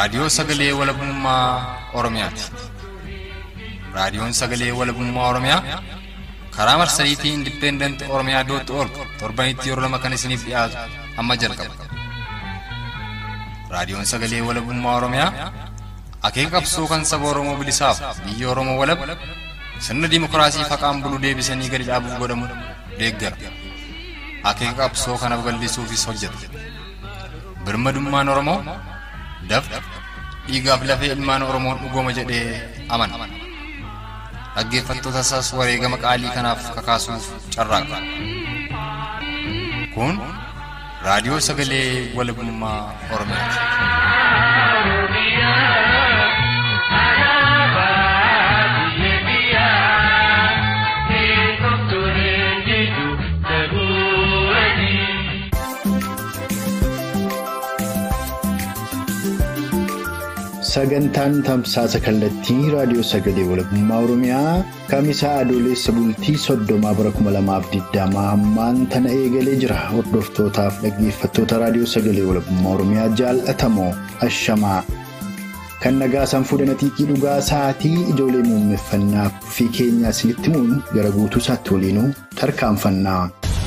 Raadiyoo Sagalee Walabummaa Oromiyaati. Raadiyoon Sagalee Walabummaa Oromiyaa karaa marsariitii Independent Oromiyaa.org torbanitti yeroo lama kan isiniif dhiyaatu amma jalqaba. Raadiyoon Sagalee Walabummaa Oromiyaa akeeka qabsoo kan saba Oromoo bilisaaf biyya Oromoo walab sirna dimokiraasii faqaan bulu deebisanii gadi dhaabuuf godhamu deeggara. Akeeka qabsoo kana babal'isuufis hojjeta. Birmadummaan Oromoo dafqa dhiigaaf lafee ilmaan Oromoon dhugooma jedhee amana. Dhaggeeffattoota isaas wareegama qaalii kanaaf kakaasuuf carraaqa. Kun Raadiyoo Sagalee Walabummaa Oromiyaati. Sagantaan tamsaasa kallattii Raadiyoo Sagalee Walabummaa Oromiyaa Kamisaa Adoolessa bultii 30 bara 2020 hammaan tana eegalee jira. Hordoftootaaf dhaggeeffattoota Raadiyoo Sagalee Walabummaa Oromiyaa jaallatamoo ashamaa. Kan nagaa sanfuudhan atiiqii dhugaa sa'aatii ijoollee muummeffannaa fi keenyaa isinitti himuun gara guutuu isaatti waliinuu tarkaanfannaa.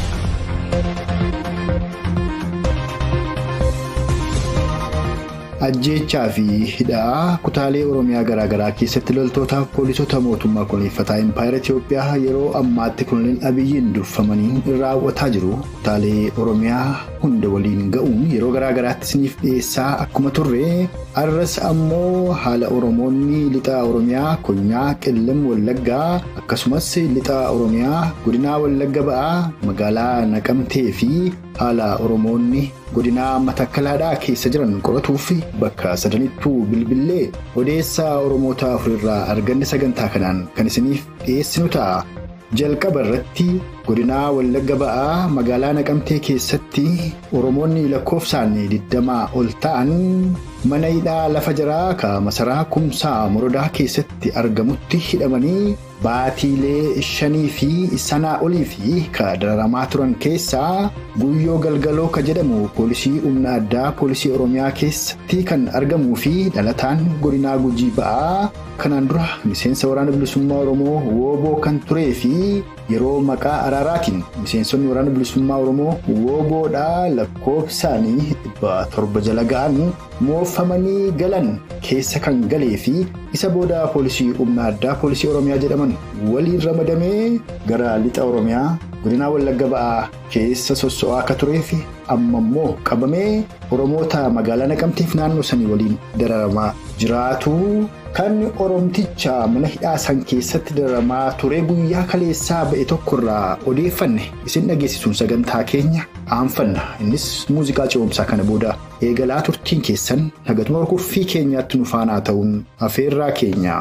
Ajjeechaa fi hidhaa kutaalee Oromiyaa garaagaraa keessatti loltootaaf poolisota mootummaa koloneeffataa Impaayera Itiyoophiyaa yeroo ammaatti Koloneel Abiyyiin durfamanii raawwataa jiru. Kutaalee Oromiyaa hunda waliin ga'uun yeroo garaagaraatti isiniif dhiyeessaa akkuma turre arras ammoo haala Oromoonni lixaa Oromiyaa Konyaa Qellem Wallaggaa akkasumas lixaa Oromiyaa godinaa Wallagga ba'aa magaalaa Naqamtee fi haala Oromoonni godinaa Matakkalaadhaa keessa jiran qoratuuf bakka sadanittuu bilbilee odeessaa Oromoota afurirraa arganne sagantaa kanaan kan isiniif dhiyeessinu ta'a. Jalqaba irratti godinaa Wallagga ba'aa magaalaa Naqamtee keessatti Oromoonni lakkoofsaan 20 ol ta'an mana hidhaa lafa jaraa ka masaraa Kumsaa Morodaa keessatti argamutti hidhamanii baatiilee 5 fi sanaa olii fi ka dararamaa turan keessaa Guyyoo Galgaloo ka jedhamu poolisii humna addaa poolisii Oromiyaa keessatti kan argamuu fi dhalataan godinaa Gujii ba'aa kanaan dura miseensa waraana bilisummaa Oromoo wooboo kan turee fi yeroo maqaa araaraatiin miseensonni waraana bilisummaa Oromoo wooboodhaa lakkoofsaanii 700 jala ga'an moofamanii galan keessa kan galee fi isa booda poolisii humna addaa poolisii Oromiyaa jedhaman waliin ramadamee gara lixa Oromiyaa godinaa Wallagga ba'aa keessa sosso'aa akka turee fi amma immoo qabamee Oromoota magaalaa Naqamteef naannoo sanii waliin dararamaa jiraatu. Kan Oromticha mana hidhaa san keessatti dararamaa ture guyyaa kaleessaa ba'e tokkorraa odeeffanne isin dhageessisuun sagantaa keenya aanfanna. Innis muuziqaa ce'umsaa kana booda eegalaa turtiin keessan nagatuma horkuffii keenyaatti nu faanaa ta'uun afeerraa keenya.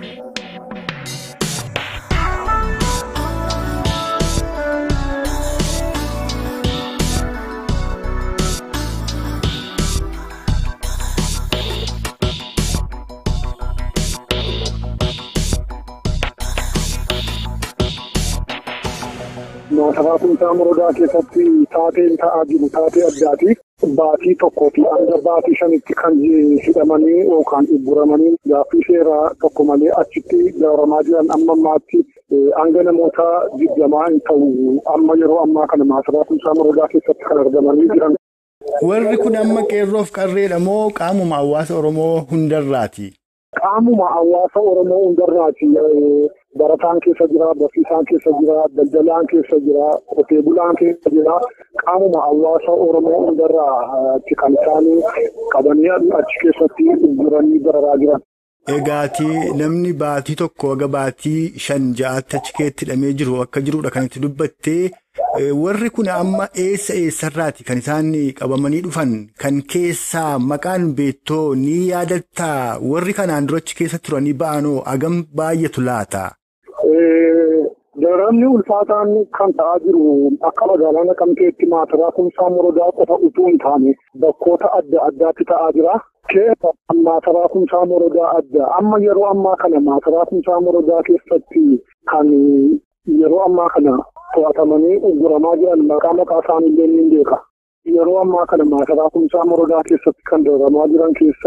Masaraa Kumsaa Morodaa keessatti taateen ta'aa jiru taatee addaati. Baatii tokkoo fi hanga baatii 5tti kan hidhamanii yookaan dhibburamanii gaaffii seeraa tokko malee achitti dararamaa jiran amma ammaatti hanga namoota 20 hin ta'u amma yeroo ammaa kana Masaraa Kumsaa Morodaa keessatti kan argamanii jiran. Warri kun amma qeerroof qarreedha moo qaamuma hawaasa Oromoo hundarraati? Qaamuma hawaasa Oromoo hundarraati. Barataan keessa jira, barsiisaan keessa jira, daldalaan keessa jira, qotee bulaan keessa jira. Qaamuma hawaasa Oromoo hundarraa kan isaanii qabanii achi keessatti jiranii dararaa jiran. Egaatii namni baatii tokko haga baatii 5-6 achi keetti hidhamee jiru akka jirudha kan itti dubbattee. Warri kun amma eessarraati kan isaan qabamanii dhufan kan keessaa maqaan beektoo ni yaadattaa warri kanaan durachi keessa turanii ba'anoo hagam baay'atu laata? Dararamni ulfaataan kan ta'aa jiru akka magaalaa Naqamteetti Masaraa Kumsaa Morodaa qofa utuu hin taane bakkoota adda addaatti ta'aa jira. Keessa Masaraa Kumsaa Morodaa adda amma yeroo ammaa kana Masaraa Kumsaa Morodaa keessatti kan yeroo ammaa kana to'atamanii guramaa jiran maqaa isaaniillee ni beeka. Yeroo ammaa kana Masaraa Kumsaa Morodaa keessatti kan dararamaa jiran keessaa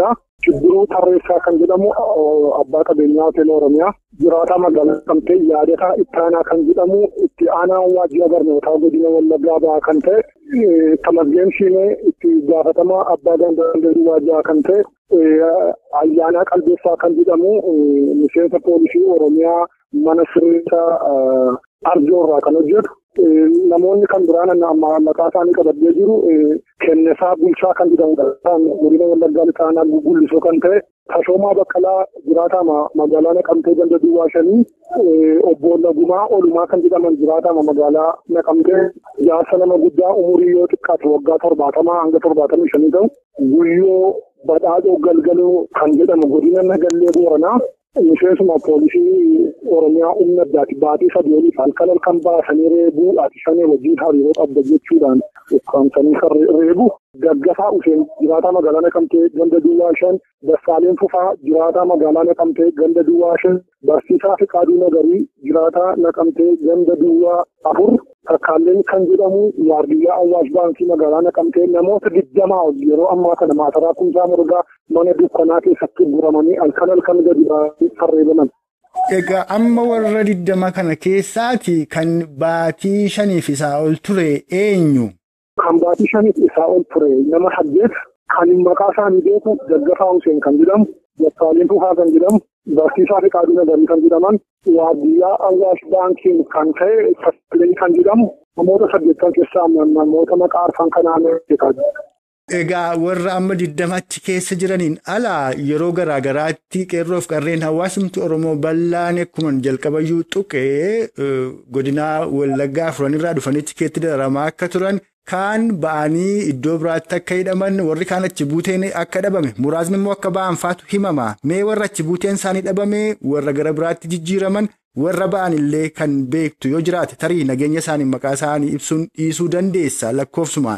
Shibbiruu Tarreessaa kan jedhamu abbaa qabeenyaa hoteela Oromiyaa jiraataa magaalaa Naqamtee Yaadataa Ittaanaa kan jedhamu itti aanaa waajjira barnootaa godina Wallaggaa ba'aa kan ta'e Tamasgeen Shiinee itti gaafatamaa abbaa gandaa waajjiraa kan ta'e Ayyaanaa Qalbeessaa kan jedhamu miseensa poolisii Oromiyaa mana sirreessaa Arjoorraa kan hojjetu. Namoonni kan duraan maqaa isaanii qabadhee jiru Kennesaa Bulchaa kan jedhamudha. Godina Wallaggaa Lixaanaa Gullisoo kan ta'e Tashoomaa Baqqalaa jiraataa magaalaa Naqamtee ganda Duwwaa Shanii obbo Lagumaa Olumaa kan jedhaman jiraataa magaalaa Naqamtee jaarsa nama guddaa umurii yoo xiqqaatu waggaa 70 hanga 75 ta'u Guyyoo Badhaadhoo Galgaloo kan jedhamu godina Nagallee Booranaa. Miseensuma poolisii Oromiyaa humna addaati baatii 3 oliif halkan baasanii reebuu ati shanee wajjin hariiroo qabda jechuudhaan ukkaamsanii kan reebu Gaggasaa Useen jiraataa magaalaa Naqamtee ganda Duwwaa 5 Dassaaleen Fufaa jiraataa magaalaa Naqamtee ganda Duwwaa 5 Barsiisaa Fiqaaduu Nagarii jiraataa Naqamtee ganda Duwwaa 4 Takkaalleen kan jedhamu waardiyyaa Awwaash Baankii magaalaa Naqamtee namoota 20 yeroo ammaa kana maasaraa Kumsaa Murgaa mana dukkanaa keessatti guramanii halkan gadi tarreebaman. Egaa amma warra 20 kana keessaati kan baatii 5 isaa ol ture eenyu? Kan baatii 5 isaa ol ture nama 8 kan maqaa isaanii beeku Gaggasaa Useen kan jedhamu Dassaaleen Fufaa kan jedhamu Barsiisaa Fiqaaduu Nagarii kan jedhaman waardiyyaa Awwaash Baankiin kan ta'e Takkaaleen kan jedhamu namoota 8 keessaa namoota maqaa arfan kanaan beekamu. Egaa warra amma 20 achi keessa jiraniin alaa yeroo garaagaraatti qeerroof qarreen hawaasumti Oromoo bal'aan akkuma jalqabayyuu tuqee godinaa Wallaggaa Afuranirraa dhufanitti keetti dararamaa akka turan kaan ba'anii iddoo biraatti akka hidhaman warri kaan achi buuteen akka dhabame muraasni immoo akka ba'an faatu himama mee warra achi buuteen isaanii dhabame warra gara biraatti jijjiiraman warra ba'an illee kan beektu yoo jiraate tarii nageenya isaanii maqaa isaanii ibsuun dhiisuu dandeessa lakkoofsumaan.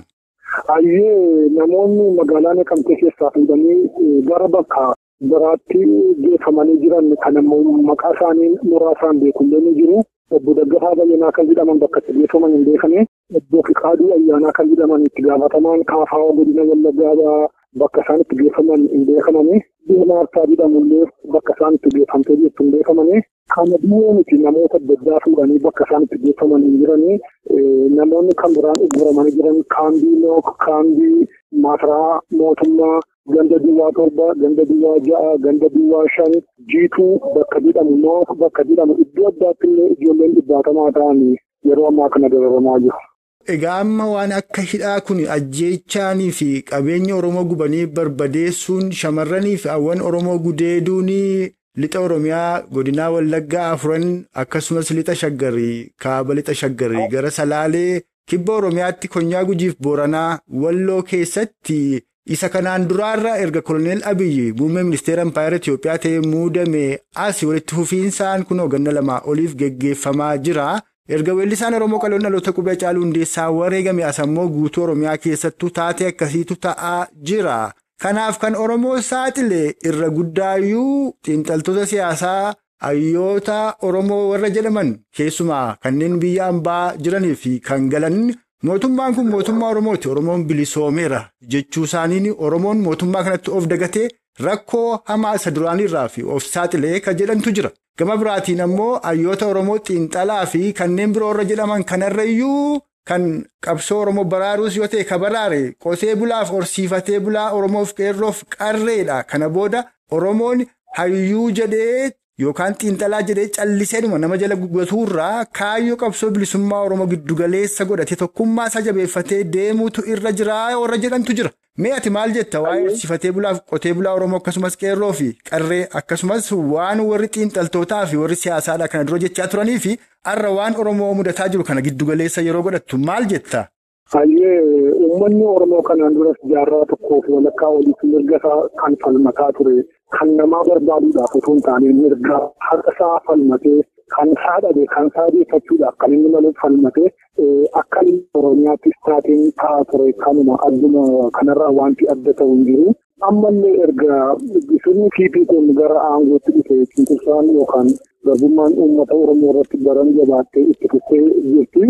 Ayyee namoonni magaalaa Naqamtee keessaa fuudhanii gara bakka biraatti geeffamanii jiran kan ammoo maqaa isaanii muraasaan beekullee ni jiru. Obbo Daggasaa Bayyanaa kan jedhaman bakka itti geeffaman hin beekne. Obbo Fiqaaduu Ayyaanaa kan jedhaman itti gaafatamaan Kaafaa godina Wallaggaa bakka isaan itti geeffaman hin beekamani. Diimaartaa jedhamullee bakka isaan itti geeffamtee jirtu hin beekamani. Kana biyyoo miti namoota adda addaa fuudhanii bakka isaan itti geeffaman hin jiranii. Namoonni kan biraan guramanii jiran kaambii Nook, kaambii Maasaraa Mootummaa, ganda Duwwaa 7, ganda Duwwaa 6, ganda Duwwaa 5, jiituu bakka jedhamu Nook bakka jedhamu iddoo addaatti illee ijoolleen 70 ta'anii yeroo ammaa kana dararamaa jiru. Egaa amma waan akka hidhaa kun ajjeechaanii fi qabeenya Oromoo gubanii barbadeessuun shamarranii fi hawwan Oromoo gudeeduun lixa Oromiyaa godinaa Wallaggaa Afuran akkasumas lixa Shaggarii kaaba lixa Shaggarii gara Salaalee kibba Oromiyaatti Konyaa Gujiif Booranaa Walloo keessatti isa kanaan duraarra erga Koloneel Abiyyi muummee ministeera Empaayer Itoophiyaa ta'ee muudame asii walitti fufiinsaan kun ganna 2 oliif geggeeffamaa jira. Erga weellisaan Oromoo qaloon dhaloota qubee Haacaaluu Hundeessaa wareegame asammoo guutuu Oromiyaa keessattuu taatee akkasiitu ta'aa jira. Kanaaf kan Oromoo saaxilee irra guddaayyuu xiinxaltoota siyaasaa hayyoota Oromoo warra jedhaman keessumaa kanneen biyya ambaa jiranii fi kan galan mootummaan kun mootummaa Oromooti. Oromoon bilisoomeera jechuu isaaniin Oromoon mootummaa kanatti of dagatee rakkoo hamaa isa duraanirraa fi of saaxilee kan jedhantu jira. Gama biraatiin ammoo hayyoota Oromoo xiinxalaa fi kanneen biroo irra jedhaman kanarrayyuu kan qabsoo Oromoo baraaruus yoo ta'e ka baraare qotee bulaaf horsiifatee bulaa Oromoof qeerroof qarreedha. Kana booda Oromoon hayyuu jedhee yookaan xiinxalaa jedhee calliseenuma nama jala gugatuurraa kaayyoo qabsoo bilisummaa Oromoo giddugaleessa godhatee tokkummaa isaa jabeeffatee deemuutu irra jiraa warra jedhantu jira. Mee ati maal jetta waa'ee horsiifatee bulaaf qotee bulaa Oromoo akkasumas qeerroo fi qarree akkasumas waan warri xiinxaltootaa fi warri siyaasaadha kana dura jechaa turanii fi har'a waan Oromoo mudataa jiru kana giddugaleessa yeroo godhattu maal jetta? Hayyee uummanni Oromoo kanaan duras jaarraa tokkoo fi walakkaa waliif mirga isaa kan falmataa ture kan namaa barbaaduudhaaf utuu hin taane mirga harka isaa falmatee kan isaa dhabe kan isaa deeffachuudhaaf kan inni malee falmatee akka Oromiyaatti istaatiin ta'aa ture kanuma adduma kanarraa wanti adda ta'u hin jiru. Ammallee erga sirni TP kun gara aangootti dhufe cunqursaan yookaan garbummaan uummata Oromoo irratti baran jabaattee itti fuftee jirti.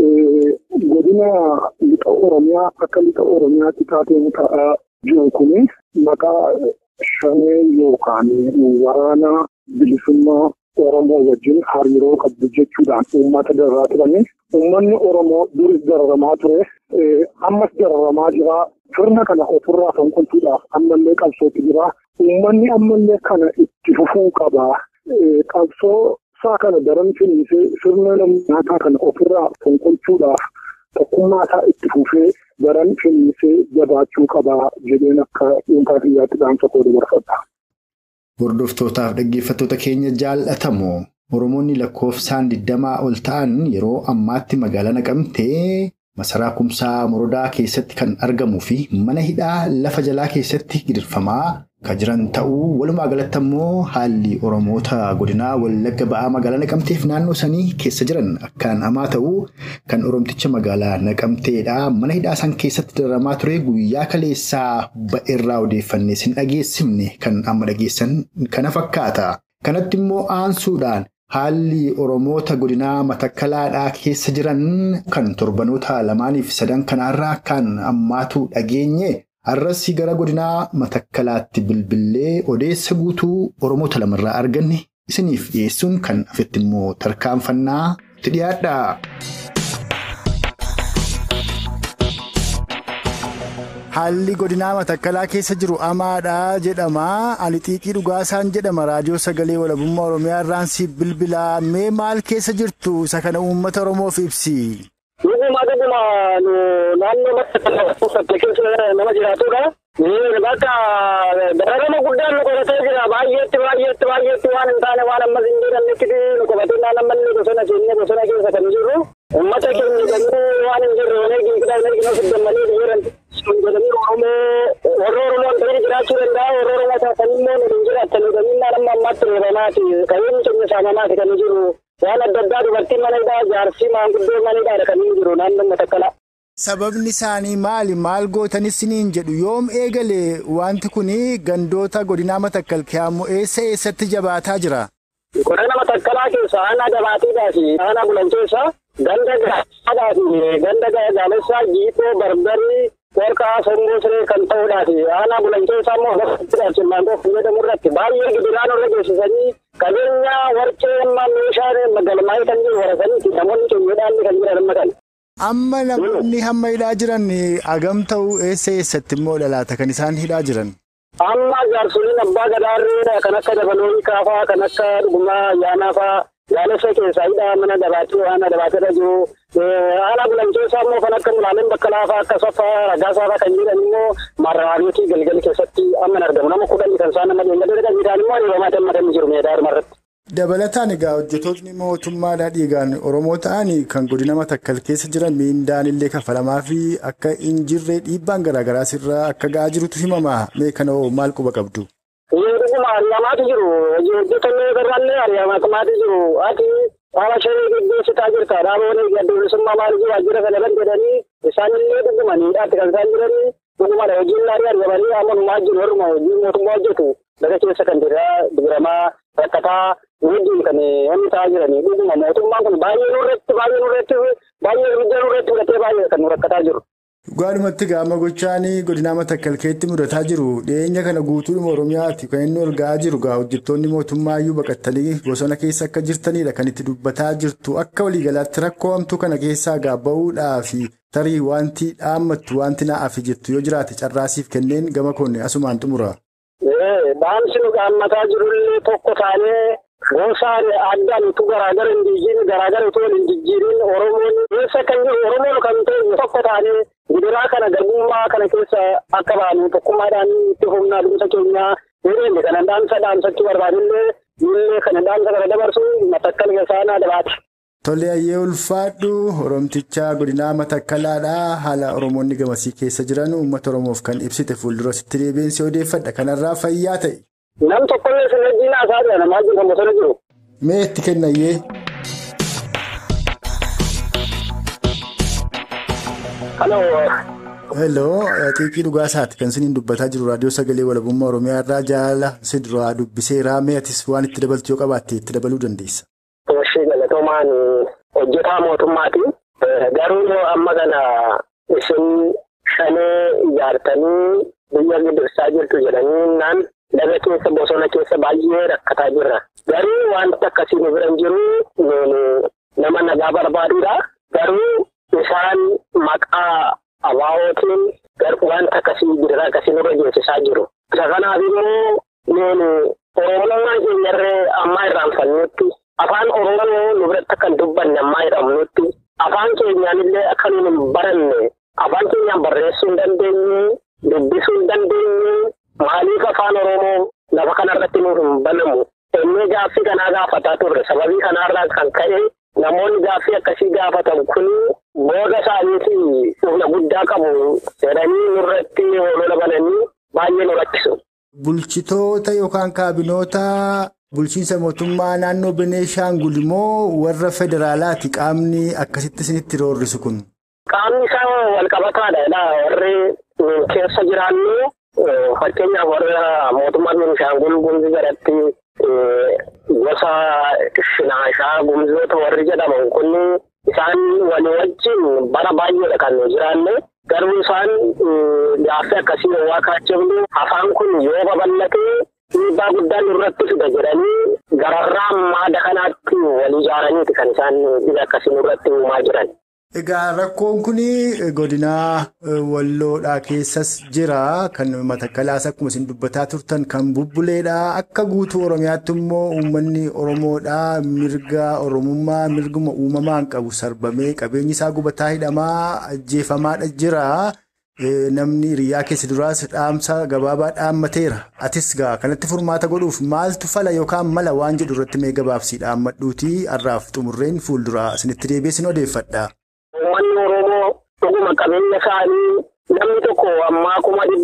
Godina lixa Oromiyaa akka lixa Oromiyaatti taateen ta'aa jiru kuni maqaa shanee yookaan waraana bilisummaa Oromoo wajjin hariiroo qabdu jechuudhaan uummata darraa turanii uummanni Oromoo duris dararamaa ture ammas dararamaa jira sirna kana ofirraa fonqolchuudhaaf ammallee qabsootti jira uummanni ammallee kana itti fufuu qaba qabsoo isaa kana daran finisee sirna lammataa kana ofirraa fonqolchuudhaaf tokkummaa isaa itti fufee daran finisee jabaachuu qaba jedheen akka dhuunfaa xiyyaatti dhaamsa koo dabarfadha. Hordoftootaaf dhaggeeffattoota keenya jaallatamoo Oromoonni lakkoofsaan 20 ol ta'an yeroo ammaatti magaalaa Naqamtee masaraa kumsaa Morodaa keessatti kan argamuu fi mana hidhaa lafa jalaa keessatti gidirfamaa kan jiran ta'uu walumaa galatti immoo haalli Oromoota godinaa Wallagga ba'aa magaalaa Naqamteef naannoo sanii keessa jiran akkaan hamaa ta'uu kan Oromticha magaalaa Naqamteedha mana hidhaa san keessatti dararamaa ture guyyaa kaleessaa ba'eerraa odeeffannee sin dhageessifne kan amma dhageessan kana fakkaata kanatti immoo aansuudhaan haalli Oromoota godinaa Matakkalaadhaa keessa jiran kan torbanoota 2 fi 3 kanaarraa kan ammaatu dhageenye Arrasii gara godinaa Matakkalaatti bilbilee odeessa guutuu Oromoota lamarraa arganne isiniif dhiyeessuun kan afetti immoo tarkaanfannaa itti dhiyaadha. Haalli godinaa Matakkalaa keessa jiru amaadha jedhama. Ani Xiiqii Dhugaasaan jedhama raadiyoo sagalee walabummaa Oromiyaa irraan si bilbilaa mee maal keessa jirtu isa kana uummata Oromoof ibsi. Dhuguma naannoo Matakkalaa keessa nama jiraatudha. Bakka dararama guddaan nu qabatee jira baay'eetti waan hin taane waan ammas hin jedhamnetti nu qabatee naannoo bosona keessa kan jiru. Uummata keenya jedhanii waan hin jirre energii fidamanii jiran. Warra Oromoon ta'ee jiraachuu danda'a. Warra Oromoo taasanii immoo hin jiraatanii nama ammaatti reebamaati. Qabeenya keenya saamamaati kan jiru. Waan adda addaa dubartiin mana hidhaa jaarsii maanguddoo mana hidhaadha kan jiru naannoo Matakkalaa. Sababni isaanii maali? Maal gootanis niin jedhu yoom eegalee wanti kuni gandoota godinaa Matakkal keeyyamoo eessatti jabaataa jira? Godina Matakkalaa keessa aanaa Dabaatiidhaati. Aanaa Bulancheessaa ganda gaadhaadhaati. Ganda gaalessaa Jiitoo Barbarii Warqaa Somboo Siree kan ta'uudhaati. Aanaa Bulancheessaa immoo bakka Simmantoo fayyadamu irratti baay'ee gidiraan irra geessisanii qabeenya warqee amma meeshaa galmaa'ee kan jiru warasaniiti namoonni keenyadhaan kan jiran maqaan. Amma namoonni hamma hidhaa jiran agam ta'uu eessatti immoo dhalaata kan isaan hidhaa jiran? Amma jaarsoliin abbaa gadaarree kan akka dabaloo kaafaa kan akka dhugumaa ayyaanaafaa yaalessa keessaa hidhaa mana Dabaatii aanaa Dabaatirra jiru. Aanaa Bulancheessaa immoo kan akka Mulaaleen Bakkalaafaa akka Saffaa Ragaasaafaa kan jiran immoo Marraabiyootii galgal keessatti amma argamu nama 10 kan isaan nama deemgatee kan jiran immoo hiriyooma dammadanii jiru meedaa irratti. Dabalataan egaa hojjettoonni mootummaadhaa dhiigaan Oromoo ta'an kan godina Matakkal keessa jiran miindaan illee kafalamaa fi akka hin jirre dhiibbaan garaagaraa sirraa akka ga'aa jirutu himama. Mee kana maal quba qabdu? Dhuguma ari'amaatu jiru. Hojjettoonni garaallee ari'amaatu jiru. Ati haala shanii gaggeessitaa jirta. Dhaaboonni gaddoolissummaa maal jiru waajjira kana kan jedhanii isaanillee dhugumaniidhaatti kan isaan jiranii dhugumadha. Hojiin laarii argamanii amma jiru horma hojii mootummaa hojjetu laga keessa kan dibiramaa rakkataa wajjin kan inni ta'aa jiranii dhuguma mootummaan kun baay'ee nurratti fudhatee baay'ee kan rakkataa jiru. Dhugaadhumatti gaama gochaanii godinaa Matakkal keessatti mudataa jiru dhiyeenya kana guutuudhuma Oromiyaatti kan inni ol ga'aa jiru hojjettoonni mootummaa iyyuu baqattanii bosona keessa akka jirtanidha kan itti dubbataa jirtu akka waliigalaatti rakkoo hamtuu kana keessaa ba'uudhaa fi tarii wanti dhaammattu wanti naaf jettu yoo jiraate carraasiif kenneen gama koonne asumaan xumura. Dhaamsi nu dhaammataa jirullee tokko taanee goosaan addaan utuu garaagara hin jijjiirin garaagara utuu hin jijjiirin Oromoon keessa kan jiru Oromoon kan ta'e tokko taanee gidiraa kana garbummaa kana keessa akka baanu tokkummaadhaan itti humnaa dhumsa keenyaa hiriirri kana dhaamsachuu barbaadullee illee kana dhaamsa kana dabarsu Matakkal Gasaanaa Dabaati. Tole ayyee ulfaadhu Oromticha godinaa Matakkalaadhaa haala Oromoonni gamasii keessa jiran uummata Oromoof kan ibsite fuuldura sitti deebiinsi odeeffadha kanarraa fayyaa ta'e. Nam tokkollee sinajjiin haasaa namaa jiru kan bosona jiru. Mee itti kennayyee? Hello, Xiiqii Dhugaasaati kan isiniin dubbataa jiru raadiyoo sagalee walabummaa Oromiyaa irraa jaala siduraa dubbiseeraa mee atis waan itti dabaltu yoo qabaatte itti dabaluu dandeessa. Toshii galatoomaan hojjetaa mootummaati. Garuu amma kana isin shanee ijaartanii biyya gidirsaa jirtu jedhanii laga keessa bosona keessa baay'ee rakkataa jirra. Garuu wanta akkasii nu bira hin jiru nama nagaa barbaaduudha. Garuu isaan maqaa abaa'ootiin wanta akkasii dirraa akkasii nurra geessisaa jiru. Isa kanaaf immoo Oromummaan keenyarree ammaa irraanfannutti afaan Oromoo nu biratti akka hin dubbanne ammaa jedhamnutti afaan keenyaanillee akka nuyi hin baranne afaan keenyaan barreessuu hin dandeenye dubbisuu hin dandeenye maaliif afaan Oromoo lafa kanarratti nuuf hin banamu ennee gaaffii kanaa gaafataa turre sababii kanaarraa kan ka'e namoonni gaaffii akkasii gaafatan kun booda isaaniitii humna guddaa qabu jedhanii nurratti olola bananii baay'ee nu rakkisu. Bulchitoota yookaan kaabinoota bulchiinsa mootummaa naannoo Beneeshaangul immoo warra federaalaati qaamni akkasitti isinitti roorrisu kun. Qaamni isaa walqabataadha. Warri keessa jiraannu fakkeenyaaf warra mootummaa Beneeshaangul Gumuz jalatti gosa Shinaashaa Gumuzoota warri jedhaman kun isaan walii wajjin bara baay'eedha kan jiraanne. Garuu isaan gaaffii akkasii waa kaachifnu afaan kun yoo babal'ate dhiibbaa guddaan irratti fida jedhanii gararraa maada kanaatti wal ijaaraniiti kan isaan dhiibbaa akkasii irratti uumaa jiran. Egaa rakkoon kun godina Walloodhaa keessas jira kan Matakkalaas akkuma isin dubbataa turtan kan bubbuleedha akka guutuu Oromiyaatti immoo uummanni Oromoodhaa mirga Oromummaa mirguma uumamaan qabu sarbamee qabeenyi isaa gubataa hidhamaa ajjeefamaadha jira. Namni hiriyaa keessa duraas dhaamsa gabaabaa dhaammateera. Atis gaa kanatti furmaata godhuuf maaltu fala yookaan mala waan jedhu irratti mee gabaabsii dhaammadhuutii har'aaf xumurreen fuulduraa isinitti deebiin odeeffadha. Uummanni Oromoo dhuguma qabeenya isaanii namni tokko ammaa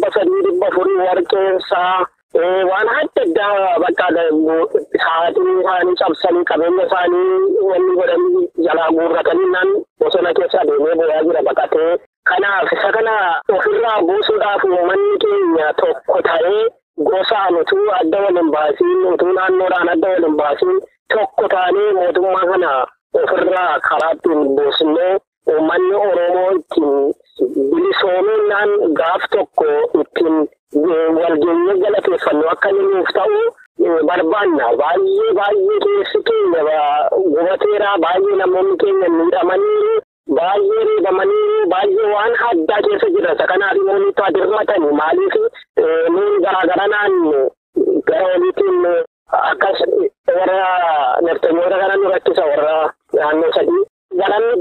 300,400 warqeessaa waan adda addaa bakka sa'aatiin isaanii cabsanii qabeenya isaanii wanni godhanii jalaa guurratanii naan bosona keessa adeemee boo'aa jira baqatee. Kanaaf isa kana ofirraa buusuudhaaf uummanni keenya tokko ta'ee gosaan utuu adda wal hin baasiin utuu naannoodhaan adda wal hin baasiin tokko taanee mootummaa kana ofirraa karaa ittiin buusnee uummanni Oromoo ittiin bilisoominaan gaaf tokko ittiin walgeenye galateeffannu akka inni nuuf ta'u barbaanna. Baay'ee keessi keenya gubateera baay'ee namoonni keenya miidhamanii baay'ee reebamanii baay'ee waan addaa keessa jira. Isa kanaaf immoo nuti adirmatanii maaliif nuun garaagaraan gara waliitiin akkas warra naftanyoota kana nu rakkisa warra naannoo sadii. Garamni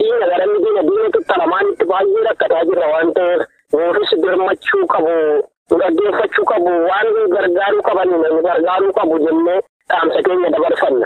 diina tuttalamaan itti baay'ee rakkataa jirra waan ta'eef nuufis birmachuu qabu nu dhaggeeffachuu qabu waan gargaaruu qabaniin nu gargaaruu qabu jennee dhaamsa keenya dabarfanna.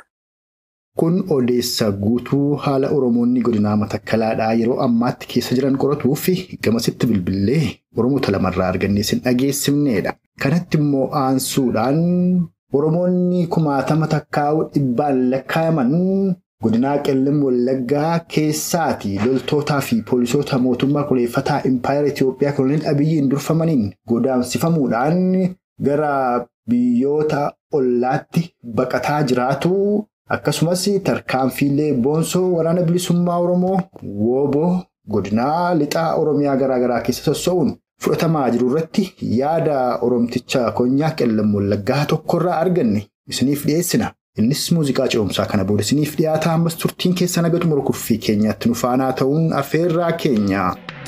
Kun odeessa guutuu haala Oromoonni godina Matakkalaadhaa yeroo ammaatti keessa jiran qoratuu fi gamasitti bilbilee Oromoota lamarraa argannee sin dhageessifneedha. Kanatti immoo aansuudhaan Oromoonni 10,000 takkaa'u dhibbaan lakkaayaman godina Qellem Wallaggaa keessaati loltootaa fi poolisoota mootummaa kuleeffataa Impaayera Itoophiyaa Koloneel Abiyyiin durfamaniin godaansifamuudhaan gara biyyoota ollaatti baqataa jiraatu. Akkasumas tarkaanfiilee boonsoo waraana bilisummaa Oromoo wooboo godina lixaa Oromiyaa garaagaraa keessa sossoo'uun fudhatamaa jiru irratti yaada Oromticha Konyaa Qellem Wallaggaa tokkorraa arganne isiniif dhiyeessina. Innis muuziqaa ce'umsaa kana booda isiniif dhiyaata. Ammas turtiin keessa nagatu morkuffii keenyaatti nu faanaa ta'uun affeerraa keenya.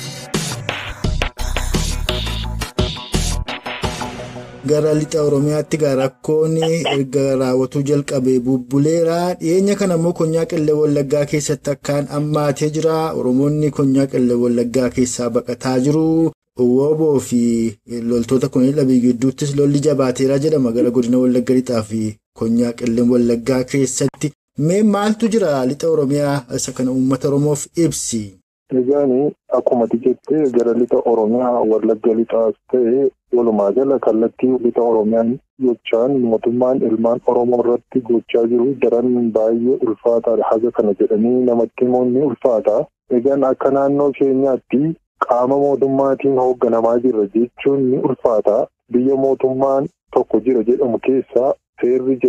Gara lixa Oromiyaatti rakkoon erga raawwatuu jalqabee bubbuleera. Dhiyeenya kana immoo Konyaa Qellem Wallaggaa keessatti akkaan ammaatee jira. Oromoonni Konyaa Qellem Wallaggaa keessaa baqataa jiru. Wooboo fi loltoota Koloneel Abiyyi gidduuttis lolli jabaateera jedhama gara godina Wallagga lixaa fi Konyaa Qellem Wallaggaa keessatti. Mee maaltu jira lixa Oromiyaa isa kana uummata Oromoof ibsi? Egaan akkuma jettee gara lixa Oromiyaa Wallagga lixaas ta'e walumaa gala kallattii lixa Oromiyaan gochaan mootummaan ilmaan Oromoo irratti gochaa jiru daran baay'ee ulfaataadha. Haga kana jedhanii namatti himuun ulfaata. Egaan akka naannoo keenyaatti qaama mootummaatiin hoogganamaa jirra jechuun ni ulfaata. Biyya mootummaan tokko jira jedhamu keessaa seerri jira.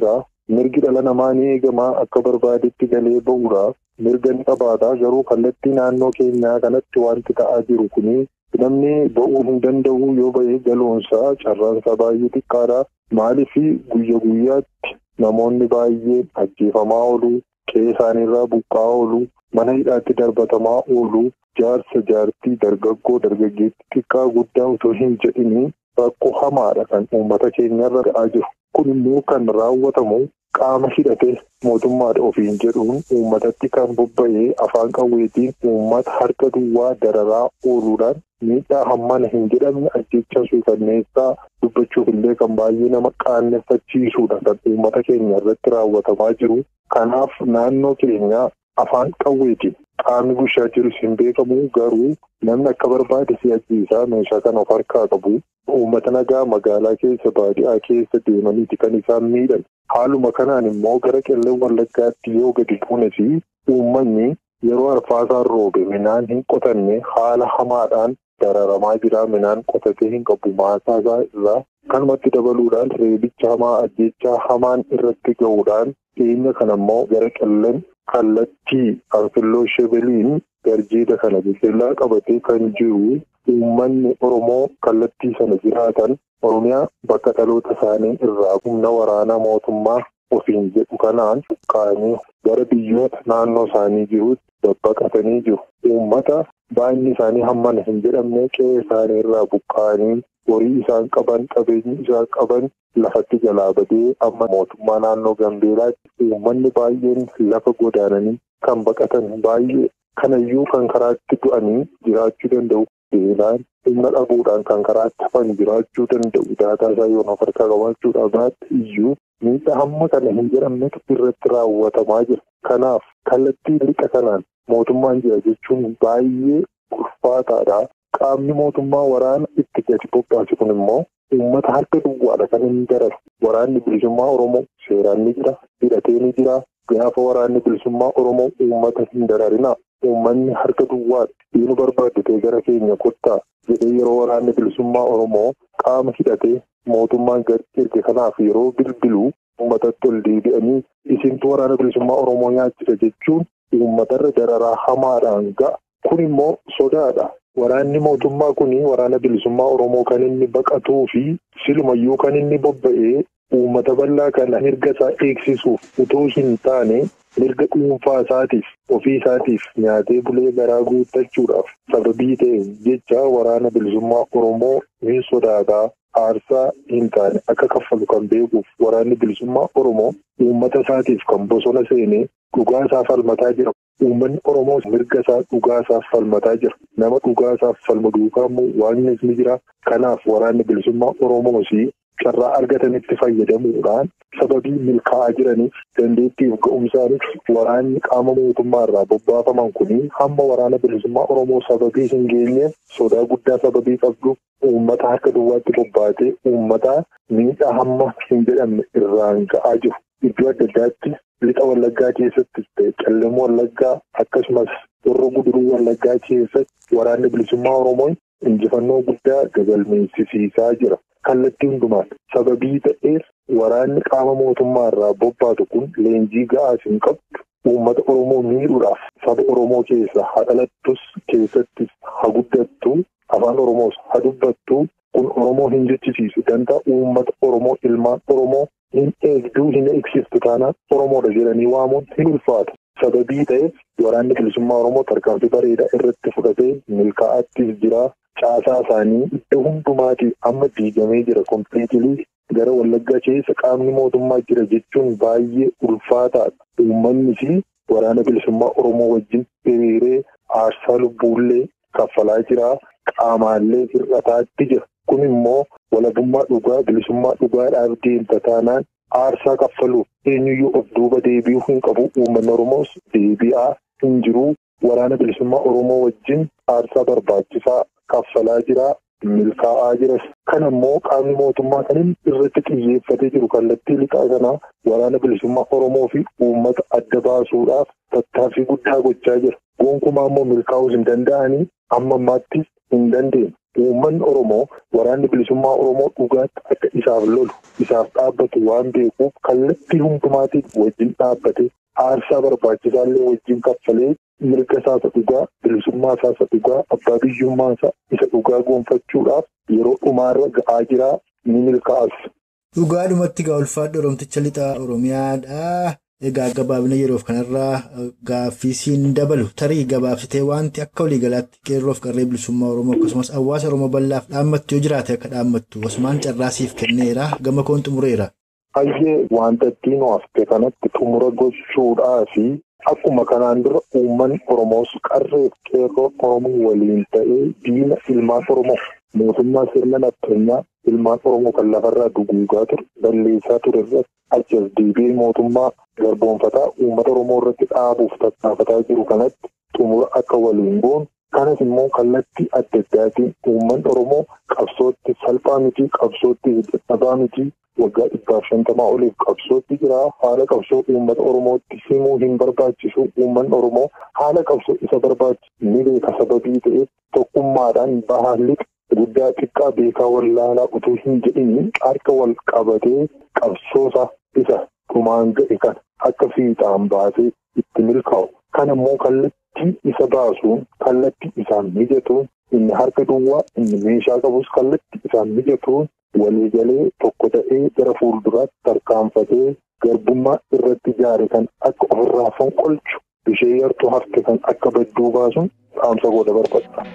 mirgi dhala namaa ni eegamaa akka barbaadetti galee ba'uudhaaf mirga ni qabaata. Garuu kallattii naannoo keenyaa kanatti wanti ta'aa jiru kuni namni ba'uu hin danda'u. Yoo ba'ee galoonsaa carraansaa baay'ee xiqqaadha. Maaliif guyya guyyaatti namoonni baay'een ajjeefamaa oolu, qe'ee isaaniirraa buqqaa oolu, mana hidhaatti darbatamaa oolu, jaarsa jaartii dargaggoo dargaggeetti xiqqaa guddaa utuu hin jedhini rakkoo hamaadha kan uummata keenyarra ga'aa jiru. Kun immoo kan raawwatamu qaama hidhatee mootummaadha ofiin jedhuun uummatatti kan bobba'ee afaan qawweetiin uummata harka duwwaa dararaa ooluudhaan miidhaa hammana hin jedhamne ajjeechaa suukanneessaa dubbachuuf illee kan baay'ee nama qaanneeffachiisuudha kan uummata keenya irratti raawwatamaa jiru. Kanaaf naannoo keenyaa afaan qawweetiin qaamni bushaa jirus hin beekamu. Garuu namni akka barbaade si ajjeesaa meeshaa kan of harkaa qabu. Uummata nagaa magaalaa keessa baadiyyaa keessa deemaniiti kan isaan miidhan. Haaluma kanaan immoo gara qellem wallaggaatti yoo gadi buune fi uummanni yeroo arfaasaan roobe midhaan hin qotanne haala hamaadhaan dararamaa jira. Midhaan qotatee hin qabu maasaa isaa irraa. Kanumatti dabaluudhaan reebicha hamaa ajjeechaa hamaan irratti ga'uudhaan dhiyeenya kana immoo gara qellem kallattii Anfilloo Shebeliin garjiida kana biqilaa qabatee kan jiru. Uummanni Oromoo kallattii sana jiraatan Oromiyaa bakka dhaloota isaanii irraa humna waraanaa mootummaa ofiin jedhu kanaan buqqa'anii gara biyyoota naannoo isaanii jirutti babbaqatanii jiru. Uummata baay'inni isaanii hammana hin jedhamne qe'ee isaanii irraa buqqa'anii horii isaan qaban qabeenyi isaan qaban lafatti jalaa badee amma mootummaa naannoo Gambeelaatti uummanni baay'een lafa godaananii kan baqatan baay'ee kanayyuu kan karaatti du'anii jiraachuu danda'u. Beelaan humna dhabuudhaan kan karaatti hafan jiraachuu danda'u. Daataa isaa yoo of harkaa qabaachuudhaaf baatti iyyuu miidhaa hamma kana hin jedhamnetu irratti raawwatamaa jira. Kanaaf kallattii lixa kanaan mootummaan jira jechuun baay'ee ulfaataadha. Qaamni mootummaa waraana itti gadi bobbaasu kun immoo uummata harka duwwaadha kan inni dararu. Waraanni bilisummaa Oromoo seeraan ni jira, hidhatee ni jira. Gaafa waraanni bilisummaa Oromoo uummata hin dararina. Uummanni harka duwwaadha. Diinu barbaaddatee gara keenya kottaa jedhee yeroo waraanni bilisummaa Oromoo qaama hidhatee mootummaan gadi erge kanaaf yeroo bilbiluu uummatatti ol deebi'anii isintu waraana bilisummaa Oromoo nyaachisa jechuun uummatarra dararaa hamaadhaan ga'a. Kun immoo sodaadha. Waraanni mootummaa kuni waraana bilisummaa Oromoo kan inni baqatuu fi silumayyuu kan inni bobba'ee uummata bal'aa kana mirga isaa eegsisuuf utuu hin taane mirga dhuunfaa isaatiif ofii isaatiif nyaatee bulee garaa guuttachuudhaaf sababii ta'e jecha waraana bilisummaa Oromoo ni sodaataa. Aarsaa hin taane akka kaffalu kan beekuuf waraanni bilisummaa Oromoo uummata isaatiif kan bosona seenee dhugaa isaa falmataa jira. Uummanni Oromoo mirga isaa dhugaa isaa falmataa jira. Nama dhugaa isaa falmu duukaa immoo waaqnis ni jira. Kanaaf waraanni bilisummaa Oromoos carraa argatanitti fayyadamuudhaan sababii milkaa'aa jiraniif dandeettiif ga'umsaanis waraanni qaama mootummaa irraa bobbaafaman kuni hamma waraana bilisummaa Oromoo sababii hin geenye sodaa guddaa sababii qabdu uummata harka duwwaatti bobbaatee uummata miidhaa hamma hin jedhamne irraan ga'aa jiru. Iddoo adda addaatti lixa Wallaggaa keessatti qellem Wallaggaa akkasumas Horroo Guduruu Wallaggaa keessatti waraanni bilisummaa Oromoo injifannoo guddaa galmeessisiisaa jira. Kallattii hundumaan sababii ta'eef waraanni qaama mootummaa irraa bobbaatu kun leenjii ga'aas hin qabdu. Uummata Oromoo miidhuudhaaf saba Oromoo keessa haa dhalattus keessattis haa guddattu afaan Oromoos haa dubbattu kun Oromoo hin jechisiisu danda'a. Uummata Oromoo ilmaan Oromoo hin eegduu hin eegsistu taanaan Oromoodha jedhanii waamuun hin ulfaatu. Sababii ta'eef waraanni bilisummaa Oromoo tarkaanfii bareedaa irratti fudhatee milkaa'aattis jira. Caasaa isaanii iddoo hundumaatii amma diigamee jira. Kompiliitilii gara Wallaggaa keessa qaamni mootummaa jira jechuun baay'ee ulfaataadha. Uummanni fi waraana bilisummaa Oromoo wajjin hiriiree aarsaa lubbuullee kaffalaa jira. Qaamaallee hir'ataatti jira. Kun immoo walabummaa dhugaa bilisummaa dhugaadhaaf deemta taanaan aarsaa kaffaluuf eenyuyyuu of duuba deebi'uu hin qabu. Uummanni Oromoos deebi'aa hin jiru. Waraana bilisummaa Oromoo wajjin aarsaa barbaachisaa kaffalaa jira. Milkaa'aa jiras. Kana immoo qaamni mootummaa kan inni irratti xiyyeeffatee jiru kallattii lixaa kanaa waraana bilisummaa Oromoo fi uummata adda baasuudhaaf tattaaffii guddaa gochaa jira. Gonkumaa immoo milkaa'uus hin danda'anii amma ammaatti hin dandeenye. uummanni Oromoo waraanni bilisummaa Oromoo dhugaatti akka isaaf lolu isaaf dhaabbatu waan beekuuf kallattii hundumaatiin wajjin dhaabbate aarsaa barbaachisaallee wajjin kaffalee mirga isaa dhugaa bilisummaa isaa dhugaa abbaa biyyummaa isaa isa dhugaa gonfachuudhaaf yeroo dhumaarra ga'aa jira ni milkaa'as. Dhugaadhumatti gaa ulfaadha Oromticha lixaa Oromiyaadha. Egaa gabaabina yeroof kanarraa gaaffisiin dabalu tarii gabaabsitee wanti akka waliigalaatti qeerroof qarree bilisummaa Oromoo akkasumas hawaasa Oromoo bal'aaf dhaammattu yoo jiraate akka dhaammattu Osmaan carraasiif kenneera gama koon xumureera. Hayyee wanta ittiin hafte kanatti xumura gochuudhaa fi akkuma kanaan dura uummanni Oromoos qarreef qeerroo Oromoo waliin ta'ee diina ilmaan Oromoo mootummaa sirna naftanyaa ilmaan Oromoo kan lafarraa duguugaa ture balleessaa ture irratti achas deebi'ee mootummaa garboonfataa uummata Oromoo irratti dhaabuuf tattaafataa jiru kanatti xumura akka waliin goon kanas immoo kallattii adda addaatiin uummanni Oromoo qabsootti salphaa miti qabsootti dadhabaa miti waggaa 150 oliif qabsootti jira haala qabsoo uummata Oromootti simuu hin barbaachisu uummanni Oromoo haala qabsoo isa barbaachisu ni beeka sababii ta'eef tokkummaadhaan bahaalli guddaa xiqqaa beekaa wallaalaa utuu hin jedhiniin harka wal qabatee qabsoosa isa dhumaan ga'e kan akka fiixaan baasee itti milkaa'u kan immoo kallattii isa baasuun kallattii isaan mijatuun inni harka duwwaa inni meeshaa qabus kallattii isaan mijatuun waliigalee tokko ta'ee gara fuulduraatti tarkaanfatee garbummaa irratti ijaare kan akka ofirraa fonqolchu ishee yartuu hafte kan akka badduu baasuun dhaamsa godha barbaacha.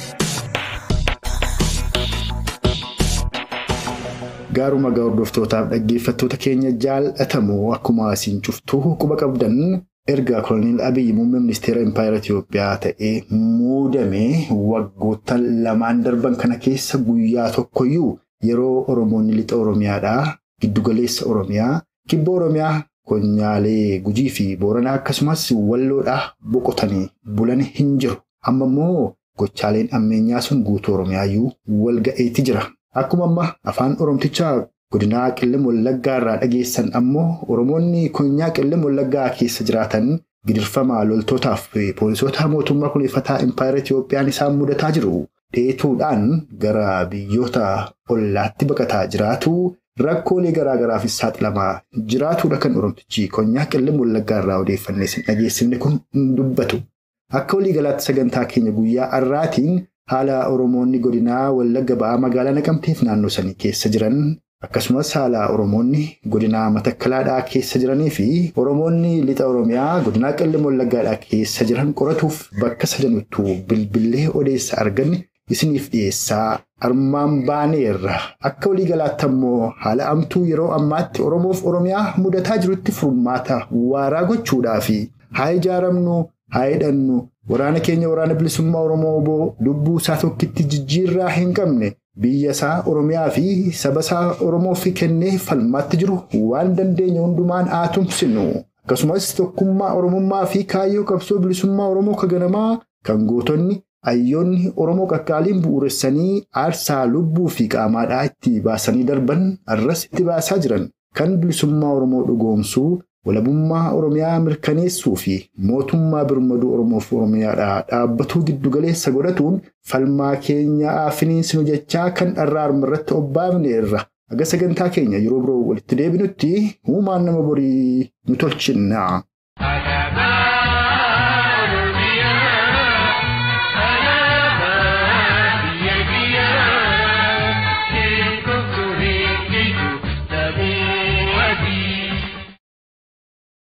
Gaaruma hordooftootaaf dhaggeeffattoota keenya jaallatamoo akkuma asiin cuftuu quba qabdan erga Koloneel Abiyyi muummee ministeera Impaayera Itoophiyaa ta'ee muudamee waggoota lamaan darban kana keessa guyyaa tokkoyyuu yeroo Oromoonni lixa Oromiyaadhaa giddugaleessa Oromiyaa kibba Oromiyaa konyaalee Gujii fi Booranaa akkasumas Walloodhaa boqotanii bulan hin jiru. Amma immoo gochaaleen ammeenyaa sun guutuu Oromiyaayyuu wal ga'eetti jira. Akkuma amma afaan Oromtichaa godinaa Qellem Wallaggaa irraa dhageessan ammoo Oromoonni konyaa Qellem Wallaggaa keessa jiraatan gidirfama loltootaaf poolisoota mootummaa kuleeffataa Impaayera Itoophiyaan isaan mudataa jiru. Dheetuudhaan gara biyyoota ollaatti baqataa jiraatu rakkoolee garaagaraaf saaxilamaa jiraatudha kan Oromtichi konyaa Qellem Wallaggaa irraa odeeffannee sin dhageessifne kun dubbatu. Akka waliigalaatti sagantaa keenya guyyaa har'aatiin haala Oromoonni godinaa Wallagga ba'aa magaalaa Naqamteef naannoo sanii keessa jiran akkasumas haala Oromoonni godinaa Matakkalaadhaa keessa jiranii fi Oromoonni lixa Oromiyaa godinaa Qellem Wallaggaadhaa keessa jiran qoratuuf bakka sadanuttuu bilbilee odeessa arganne isiniif dhiyeessaa armaan baaneerra. Akka waliigalaatti ammoo haala amtuu yeroo ammaatti Oromoof Oromiyaa mudataa jirutti furmaata waaraa gochuudhaa fi haa ijaaramnu haa hidhannu waraana keenya waraana bilisummaa Oromoo lubbuu isaa tokkitti jijjiirraa hin qabne biyya isaa Oromiyaa fi saba isaa Oromoof kennee falmaatti jiru waan dandeenye hundumaan haa tumsinu. Akkasumas tokkummaa Oromummaa fi kaayyoo qabsoo bilisummaa Oromoo kaganamaa kan gootonni ayyoonni Oromoo qaqqaaliin bu'uuressanii aarsaa lubbuu fi qaamaadhaa itti baasanii darban arras itti baasaa jiran kan bilisummaa Oromoo dhugoomsuu walabummaa Oromiyaa mirkaneessuu fi mootummaa birmaduu Oromoof Oromiyaadhaa dhaabbatuu giddugaleessa godhatuun falmaa keenya finiinsinu jechaa kan dharraa irratti obbaafneerra. Aga sagantaa keenya yeroo biroo walitti deebinutti uumaan nama borii nu tolchinna.